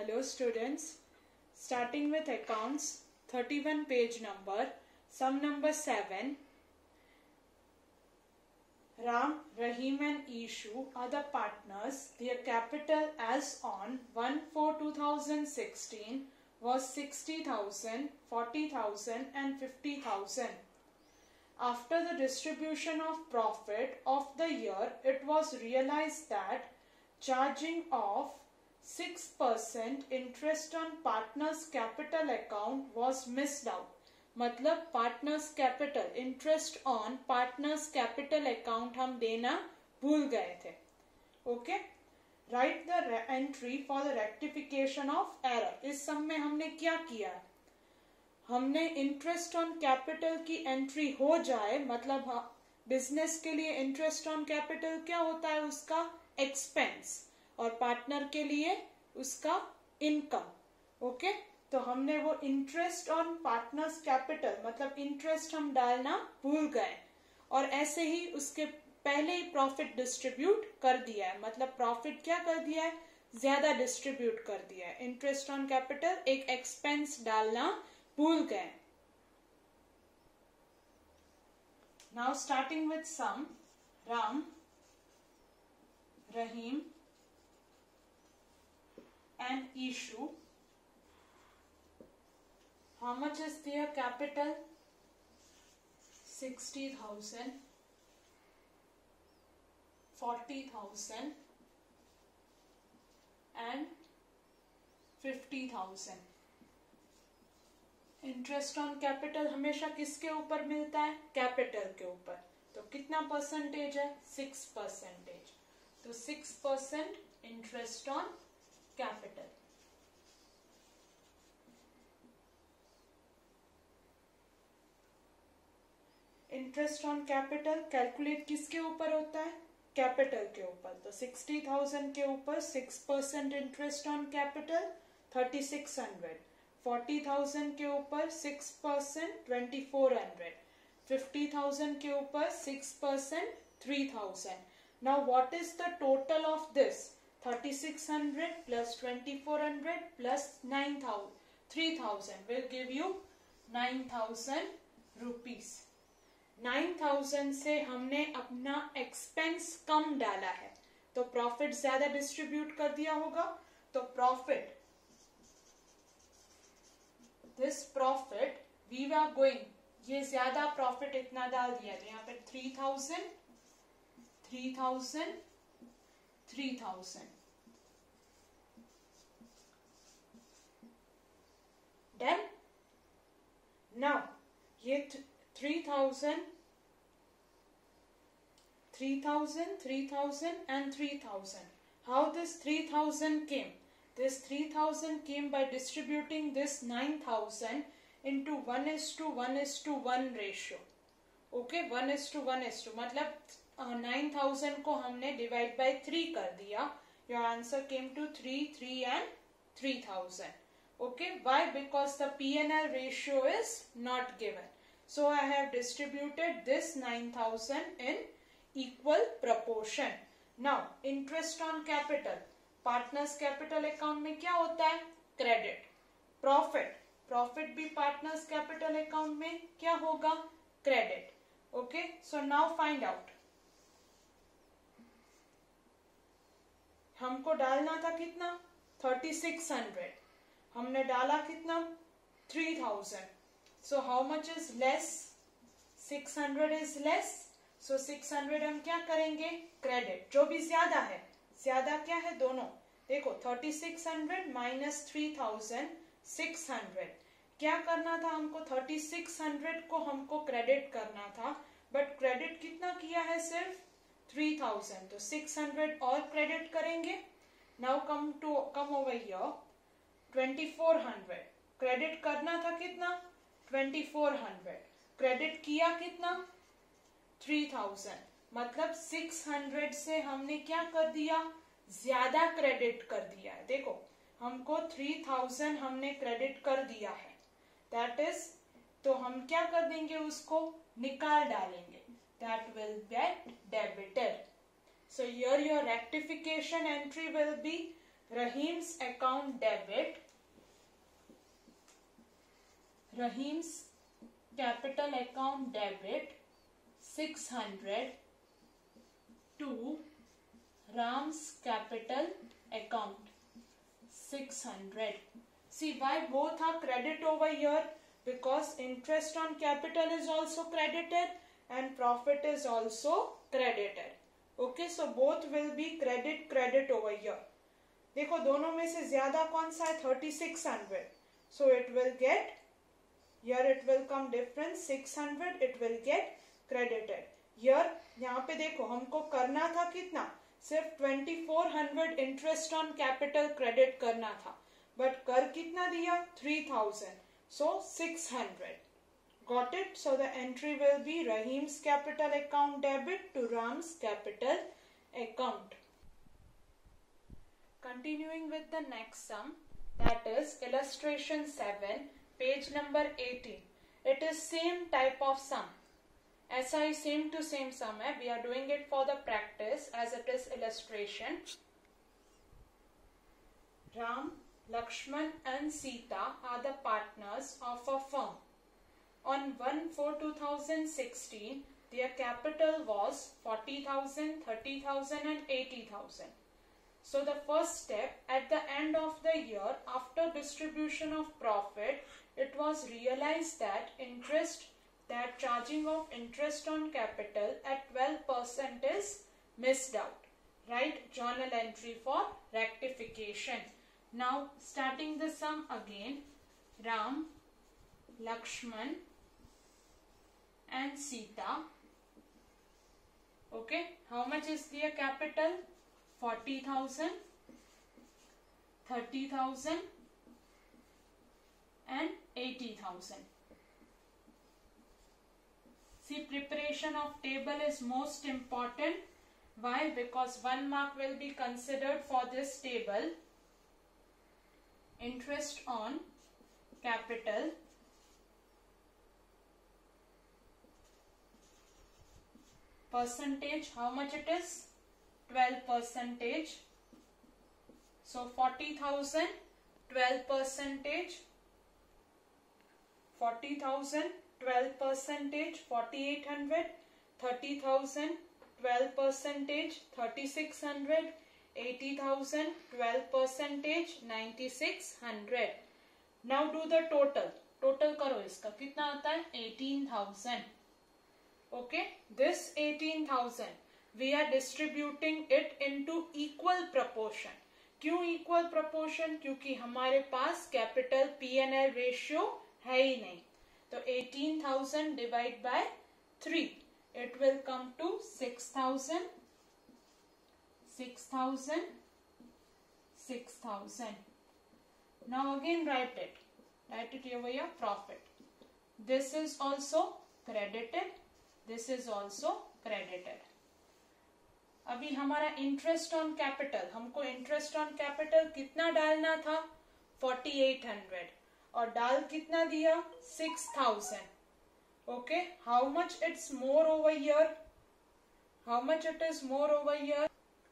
Hello students, starting with accounts, 31 page number, sum number 7. Ram, Rahim and Ishu are the partners. Their capital as on 1/4/2016 was 60,000, 40,000 and 50,000. After the distribution of profit of the year, it was realized that charging of 6% interest on partners capital account was missed out. मतलब partners capital interest on partners capital account हम देना भूल गए थे. Okay, write the entry for the rectification of error. इस sum में हमने क्या किया? हमने इंटरेस्ट ऑन कैपिटल की एंट्री हो जाए, मतलब बिजनेस के लिए इंटरेस्ट ऑन कैपिटल क्या होता है? उसका एक्सपेंस, और पार्टनर के लिए उसका इनकम. ओके, तो हमने वो इंटरेस्ट ऑन पार्टनर्स कैपिटल मतलब इंटरेस्ट हम डालना भूल गए, और ऐसे ही उसके पहले ही प्रॉफिट डिस्ट्रीब्यूट कर दिया है. मतलब प्रॉफिट क्या कर दिया है? ज्यादा डिस्ट्रीब्यूट कर दिया है. इंटरेस्ट ऑन कैपिटल एक एक्सपेंस डालना भूल गए. Now starting with sum. Ram, Rahim and Ishu. How much is their capital? 60,000, 40,000 and 50,000. Interest on capital हमेशा किसके ऊपर मिलता है? कैपिटल के ऊपर. तो कितना परसेंटेज है? 6%. तो 6% interest on capital. Interest on capital calculate किसके ऊपर होता है? कैपिटल के ऊपर. तो 60,000 के ऊपर 6% इंटरेस्ट ऑन कैपिटल 3600. 40,000 के ऊपर 6% 2400. 50,000 के ऊपर 6% 3000. Now what is the total of this? 3600 plus 2400 plus 3000 will give you 9,000 rupees. 9,000 से हमने अपना एक्सपेंस कम डाला है, तो प्रॉफिट ज्यादा डिस्ट्रीब्यूट कर दिया होगा. तो profit, this profit we are going, ये ज्यादा प्रॉफिट इतना डाल दिया. तो यहाँ पे 3,000 3,000 3,000. Done? Now ये 3,000 3,000 3,000 and 3,000. How this 3,000 came? This 3,000 came by distributing this 9,000 into 1:1:1 ratio. Okay, 1:1:1 मतलब 9,000 को हमने डिवाइड बाय 3 कर दिया. Your answer came to 3, 3 and 3,000. Okay, why? Because the P&L ratio is not given. So I have distributed this 9,000 in equal proportion. Now interest on capital, partners capital account में क्या होता है? Credit. Profit भी partners capital account में क्या होगा? Credit. Okay, so now find out. हमको डालना था कितना? 3600. हमने डाला कितना? 3,000. So how much is less? 600 is less. So 600 हम क्या करेंगे? क्रेडिट. जो भी ज्यादा है, ज्यादा क्या है? दोनों. देखो 3600 माइनस 3,600. क्या करना था हमको? 3600 को हमको क्रेडिट करना था, बट क्रेडिट कितना किया है? सिर्फ 3,000. तो 600 और क्रेडिट करेंगे. Now come over here. 2400 credit करना था कितना? 2400. क्रेडिट किया कितना? 3,000. मतलब 600 से हमने क्या कर दिया? ज्यादा क्रेडिट कर दिया है. देखो हमको 3,000 हमने क्रेडिट कर दिया है. दैट इज, तो हम क्या कर देंगे? उसको निकाल डालेंगे. That will get debited. So here your rectification entry will be Rahim's account debit. Rahim's capital account debit 600 to Ram's capital account 600. See why both are credit over here? Because interest on capital is also credited and profit is also credited. Okay, so both will be credit over here. देखो दोनों में से ज्यादा कौन सा है? 3600. So it will get, here it will come difference 600, it will get credited. Here यहाँ पे देखो हमको करना था कितना? सिर्फ 2400 इंटरेस्ट ऑन कैपिटल क्रेडिट करना था, बट कर कितना दिया? 3000. So 600. Got it? So the entry will be Rahim's capital account debit to Ram's capital account. Continuing with the next sum, that is illustration 7, page number 18. It is same type of sum. ऐसा ही same to same sum है. We are doing it for the practice as it is illustration. Ram, Lakshman and Sita are the partners of a firm. On 1/4/2016, their capital was 40,000, 30,000 and 80,000. So the first step, at the end of the year, after distribution of profit, it was realized that charging of interest on capital at 12% is missed out. Write journal entry for rectification. Now starting the sum again, Ram, Lakshman and Sita. Okay, how much is their capital? 40,000, 30,000 and 80,000. See, preparation of table is most important. Why? Because 1 mark will be considered for this table. Interest on capital percentage, how much it is? 12%. So 40,000, 12%, 40,000, 12%, 4,800, 30,000, 12%, 3,600, 80,000, 12%, 9,600. Now do the total. Total करो इसका कितना आता है? 18,000. Okay, this 18,000 we are distributing it into equal proportion. क्यों equal proportion? क्योंकि हमारे पास capital P&L ratio है ही नहीं. तो 18,000 divide by 3, it will come to 6,000, 6,000, 6,000. Now again write it over here, profit. This is also credited, this is also credited. अभी हमारा interest on capital, हमको interest on capital कितना डालना था? 4,800 और डाल कितना दिया? 6,000. Okay, how much it's more over here? How much it is more over here?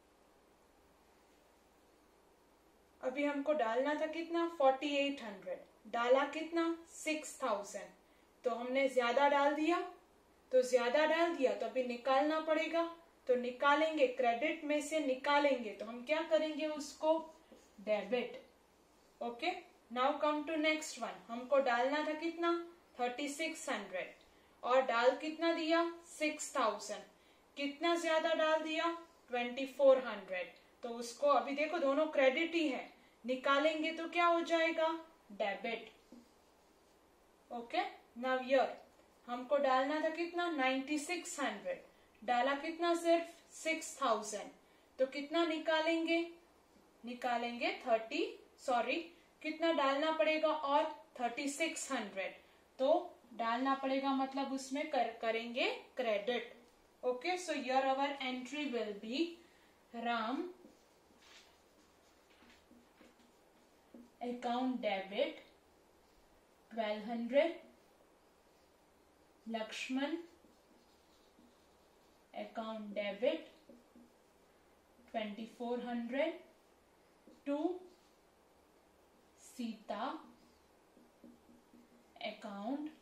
अभी हमको डालना था कितना? 4,800. डाला कितना? 6,000. तो हमने ज्यादा डाल दिया, तो अभी निकालना पड़ेगा. तो निकालेंगे, क्रेडिट में से निकालेंगे, तो हम क्या करेंगे? उसको debit. Okay, now come to next one. हमको डालना था कितना? 3,600 और डाल कितना दिया? 6,000. कितना ज्यादा डाल दिया? 2,400. तो उसको अभी देखो दोनों क्रेडिट ही है, निकालेंगे तो क्या हो जाएगा? डेबिट. ओके, नाउ हियर हमको डालना था कितना? 9,600. डाला कितना? सिर्फ 6,000. तो कितना निकालेंगे? निकालेंगे कितना डालना पड़ेगा? और 3,600. तो डालना पड़ेगा मतलब उसमें करेंगे credit. Okay, so here our entry will be Ram account debit 1,200, Lakshman account debit 2,400 to to Sita account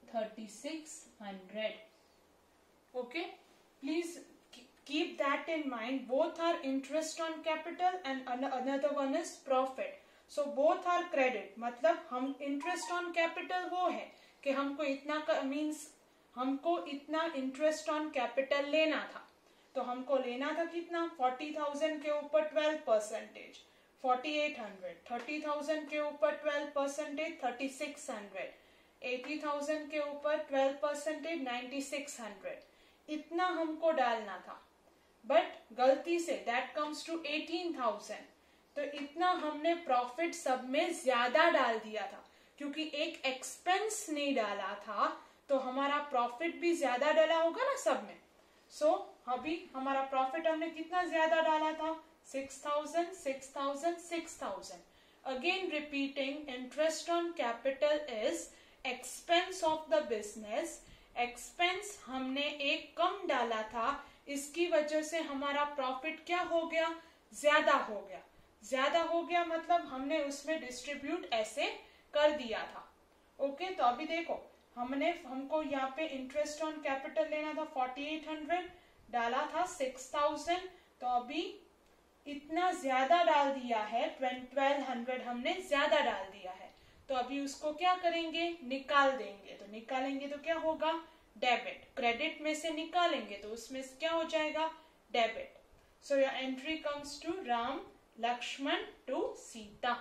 3600. Okay, please keep that in mind. Both are interest on capital and another one is profit. So both are credit. मतलब हम interest on capital वो है कि हमको इतना means हमको इतना interest on capital लेना था, तो हमको लेना था कितना 40,000 के ऊपर 12%, 4800, 30,000 के ऊपर 12%, 3600, 80,000 के ऊपर 12%, 9600. इतना हमको डालना था, बट गलती से दैट कम्स टू 18,000. तो इतना हमने प्रॉफिट सब में ज्यादा डाल दिया था, क्योंकि एक एक्सपेंस नहीं डाला था तो हमारा प्रॉफिट भी ज्यादा डाला होगा ना सब में. सो अभी हमारा प्रॉफिट हमने कितना ज्यादा डाला था 6,000, 6,000, 6,000. Again repeating, interest on capital is expense of the business. Expense हमने एक कम डाला था, इसकी वजह से हमारा प्रॉफिट क्या हो गया, ज्यादा हो गया. ज्यादा हो गया मतलब हमने उसमें डिस्ट्रीब्यूट ऐसे कर दिया था. ओके, तो अभी देखो हमको यहाँ पे इंटरेस्ट ऑन कैपिटल लेना था 4800, डाला था 6000, तो अभी इतना ज्यादा डाल दिया है 1200 हमने ज्यादा डाल दिया है. तो अभी उसको क्या करेंगे, निकाल देंगे. तो निकालेंगे तो क्या होगा, डेबिट. क्रेडिट में से निकालेंगे तो उसमें क्या हो जाएगा, debit. So your entry comes to Ram Lakshman to Sita.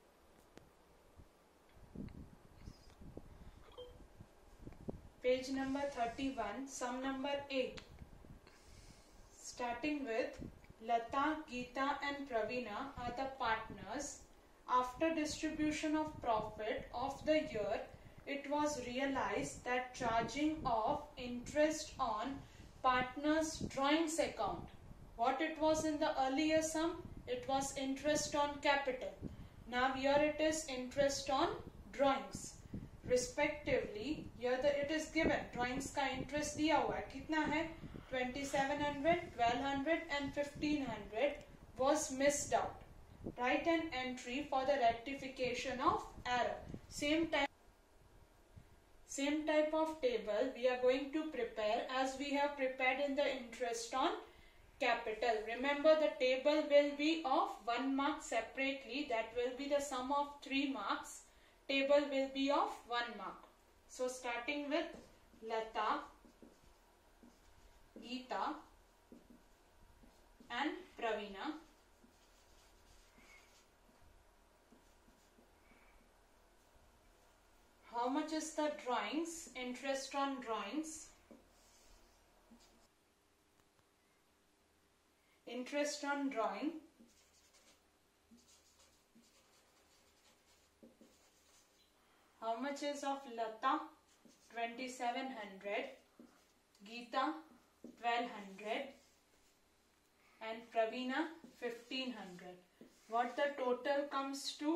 Page number 31, sum number 8. Starting with Lata, Geeta and Praveena are the partners. After distribution of profit of the year, it was realized that charging of interest on partners' drawings account, what it was in the earlier sum, it was interest on capital. Now here it is interest on drawings. Respectively, here it is given drawings का interest दिया हुआ है, कितना है 2700, 1200 and 1500 was missed out. Write an entry for the rectification of error. Same type of table we are going to prepare as we have prepared in the interest on capital. Remember, the table will be of 1 mark separately. That will be the sum of 3 marks. Table will be of 1 mark. So starting with Lata, Geeta and Praveena. How much is the drawings, interest on drawings? Interest on drawing, how much is of Lata 2700, Geeta 1200 and Praveena 1500. What the total comes to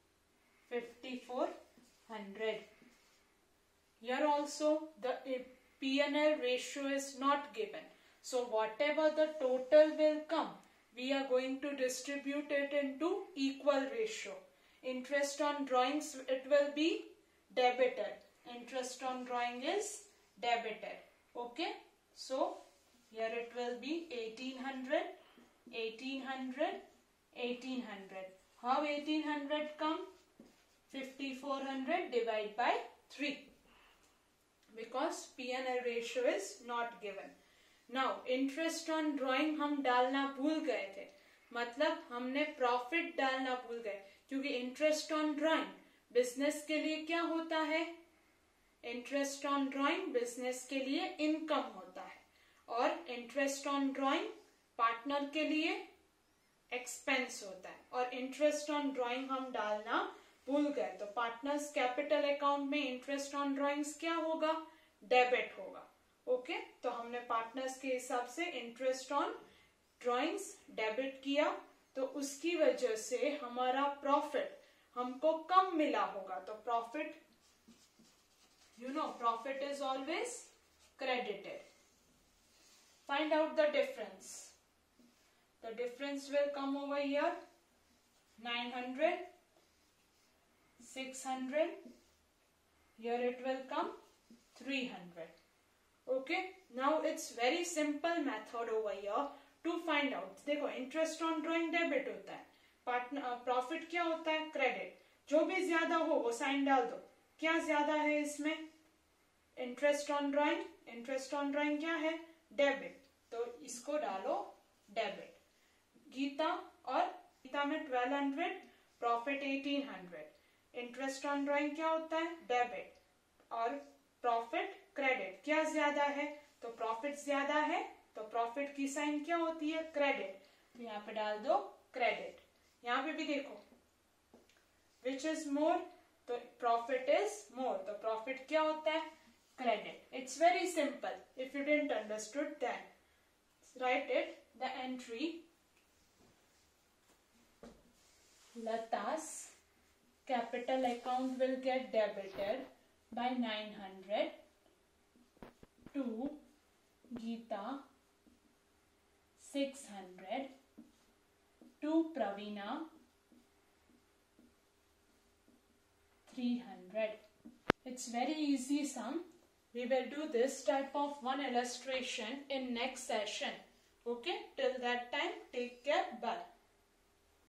5400. Here also the P&L ratio is not given. So whatever the total will come, we are going to distribute it into equal ratio. Interest on drawings, it will be debited. Interest on drawing is debited. Okay. So here it will be 1800, 1800, 1800. How 1800 come? 5400 divided by 3. Because P&L ratio is not given. Now interest on drawing हम डालना भूल गए थे, मतलब हमने profit डालना भूल गए, क्योंकि इंटरेस्ट ऑन ड्राइंग बिजनेस के लिए क्या होता है, इंटरेस्ट ऑन ड्राइंग बिजनेस के लिए इनकम होता है, और इंटरेस्ट ऑन ड्राइंग पार्टनर के लिए एक्सपेंस होता है. और इंटरेस्ट ऑन ड्राइंग हम डालना भूल गए, तो पार्टनर्स कैपिटल अकाउंट में इंटरेस्ट ऑन ड्राइंग्स क्या होगा, डेबिट होगा. ओके, तो हमने पार्टनर्स के हिसाब से इंटरेस्ट ऑन ड्राइंग्स डेबिट किया, तो उसकी वजह से हमारा प्रॉफिट हमको कम मिला होगा. तो profit, profit is always credited. Find out the difference. The difference will come over here. 900, 600, here it will come 300. Okay, now it's very simple method over here to find out. देखो interest on drawing debit होता है, partner profit क्या होता है credit, जो भी ज्यादा हो वो साइन डाल दो. क्या ज्यादा है इसमें, interest on drawing. Interest on drawing क्या है, डेबिट, तो इसको डालो डेबिट. गीता और गीता में 1200, प्रॉफिट 1800. इंटरेस्ट ऑन ड्रॉइंग क्या होता है, डेबिट, और प्रॉफिट क्रेडिट. क्या ज्यादा है, तो प्रॉफिट ज्यादा है, तो प्रॉफिट की साइन क्या होती है, क्रेडिट, तो यहाँ पे डाल दो क्रेडिट. यहाँ पे भी देखो विच इज मोर, तो प्रॉफिट इज मोर, तो प्रॉफिट क्या होता है, credit. It's very simple. If you didn't understood then write it. The entry Lata's capital account will get debited by 900 to Geeta 600 to Praveena 300. It's very easy sum. We will do this type of one illustration in next session. Okay, till that time take care, bye.